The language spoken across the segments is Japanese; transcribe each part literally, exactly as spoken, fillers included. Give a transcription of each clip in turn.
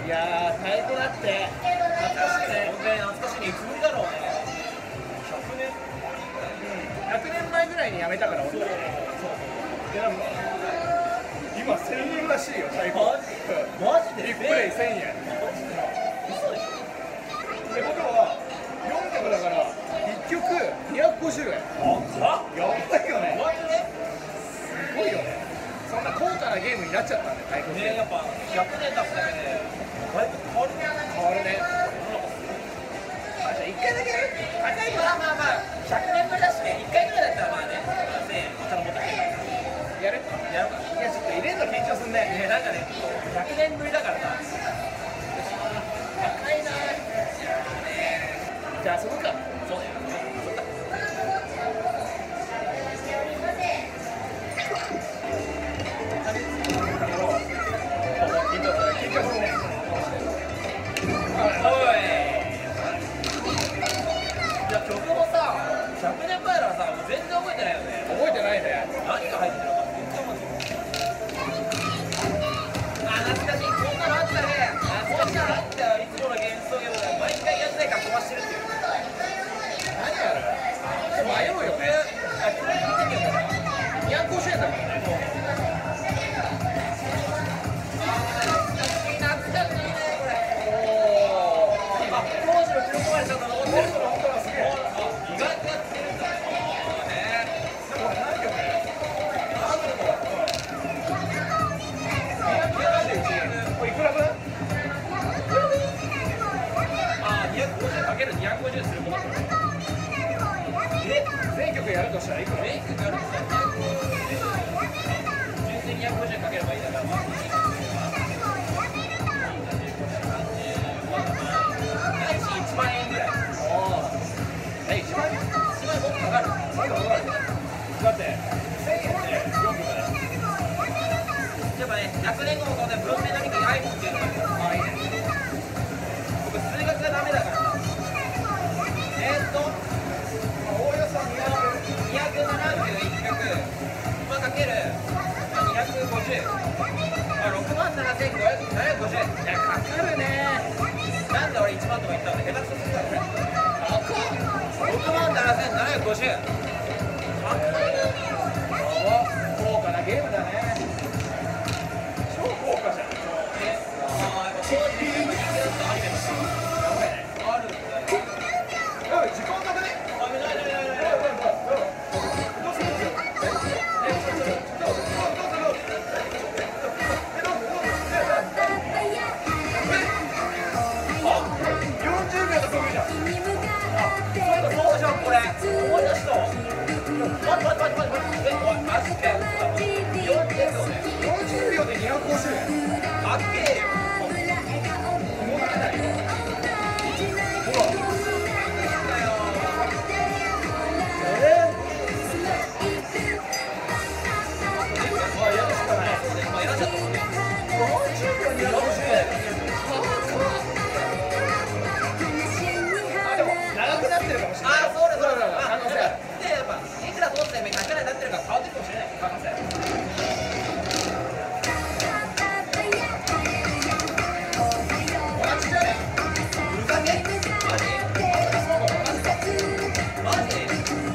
いやー、太鼓だって。懐かしいね。 本当に懐かしいね。いつぶりだろうね。ひゃくねん。 ひゃくねんまえぐらいに辞めたから俺。そうそう。でなんか今せんえんらしいよ太鼓。 マジで？ ビッグプレイせんえん。 嘘でしょ。 ってことはよんきょくだからいっきょくにひゃくごじゅうえん。 あ、 やばいよね。 マジで？ すごいよね。そんな高価なゲームになっちゃったんだよ太鼓って。 ね、やっぱひゃくねん経つだけでだいぶ変わるね。 変わるね。あ、じゃあいっかいだけやる？高いかまあまあまあひゃくねんぶりだしね。いっかいぐらいだったらまあね、せんえんお茶の持ってきてやる？ やるか。 いやちょっと入れるの緊張すんね。 ね、なんかね、ひゃくねんぶりだからさ。 高いな。じゃあ遊ぶか。 そうだよ。そっか。 緊張するね。 おい。いや、曲もさ、ひゃくねんまえならさ、全然覚えてないよね。 覚えてないね。 何が入ってるのか全然覚えてない。あ、懐かしい。こんなのあったね。こんなのあったよ。いつもの幻想ゲームで毎回やんないから飛ばしてるっていう。 何やる？迷うよね。 あ、これ見てみようかな。 にひゃくごじゅうえんだからね。 懐かしいね、これ。 おー。 あ、当時の記録までちゃんと残ってる。 本当だ、すげえ。 意外とやってるんだ。ね。 でも何曲？ なんでここれいくら分？ あ、にひゃくごじゅうかけるにひゃくごじゅうするもの。 え？全曲やるとしたらいくら？ 全曲やるとしたら純粋ににひゃくごじゅうかければいいだから、まあ、ないしいちまんえんぐらい。 え、いちまんえん？ いちまんえんもっとかかる。 だってせんえんでよんきょくだよ。 やっぱね、ひゃくねんごもこうね、文明の利器 iPhone っていうのがある。 あ、いいね。 僕、数学がダメだから。えーっと、 おおよそにひゃく。 にひゃくななじゅういっきょく、まあ、かける、まあ、にひゃくごじゅう、まあ、ろくまんななせんごひゃくごじゅう。 いや、かかるね。 なんで俺いちまんとか言ったんだ。下手くそすぎだろ。ろくまんななせんななひゃくごじゅう。高いな。 高価なゲームだね。超高価じゃん。 え、ああ、やっぱ当時ゲーム人気だったアニメとかあるんだよ。 やばい、時間なくね？ あ、ないないないないない。 どうする？え、ちょっと、どうぞどうぞどうぞどうぞ。え、どうぞどうぞ。あ、よんじゅうびょうで飛ぶじゃん。 そういえばそうじゃん、これ。思い出した。待って待って待って待って。え、おい、マジで。よんじゅうびょうね。 よんじゅうびょうでにひゃくごじゅうえん。 かっけえよ。 思ってないよ。ほら。えー？あ、やるしかない。 そうね、まあ、選んじゃったもんね。 よんじゅうびょうにひゃくごじゅうえん。あ、でも長くなってるかもしれない。 あ、そうだそうだ。 可能性ある。 で、やっぱ、いくら通ってもひゃくえんになってるから変わってるかもしれない。可能性。 同じじゃね？ ふざけ？マジ？マジ？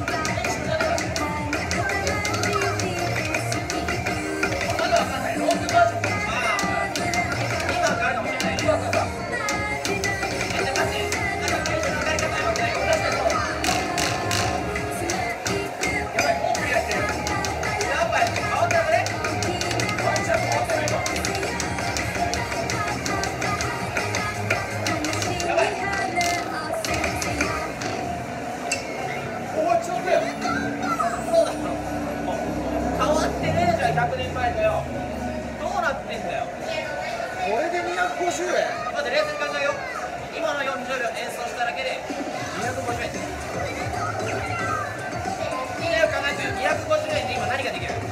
まだわかんない。ロークバージョン。ああ、今わかるかもしれない。今わかる。え、待って。なんか最初の分かり方やばくない？確かにそう。 やばい、もうクリアしてる。 やばい、変わったね。 ワンちゃん変わってないか。 やばい。 終わっちゃったよ。 そうだ。変わってねえじゃん、ひゃくねんまえだよ。どうなってんだよ。 これでにひゃくごじゅうえん。 待って、冷静に考えよう。今のよんじゅうびょう演奏しただけでにひゃくごじゅうえん。みんなよく考えてよ。にひゃくごじゅうえんで今何ができる？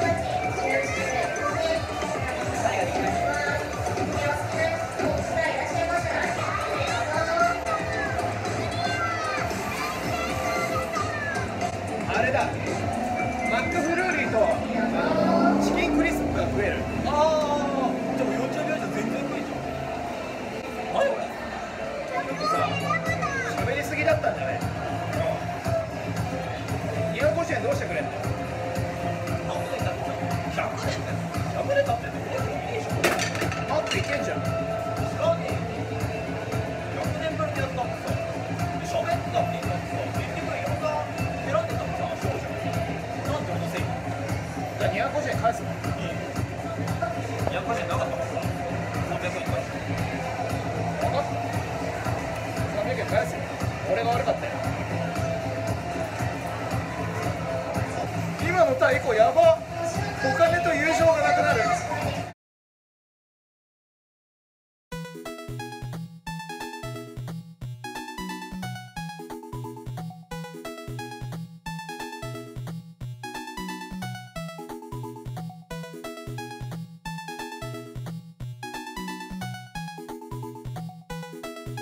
何ができる？ あれだ。マックフルーリーとあのチキンクリスプが増える。 ああ、でもよんじゅうびょうじゃ全然無理じゃん。 いけんじゃん。